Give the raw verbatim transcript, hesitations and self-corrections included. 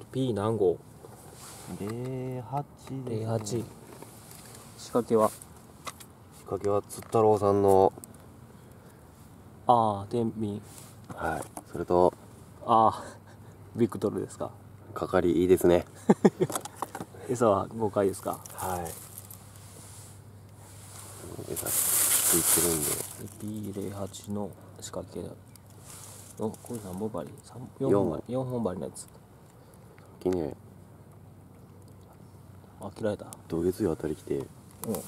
P 何号？ ゼロはちです、ね、 ゼロはち。仕掛けは仕掛けはつったろうさんの、 ああ天秤。 はい、それとああビクトルですか。 係いいですね。 餌はごかいですか。 はい、餌ついてるんでピーゼロはち の仕掛けのこれ何本針？よんほん針、よんほん針のやつ。 さっきねあ、切られた。 土月曜あたり来て、 うん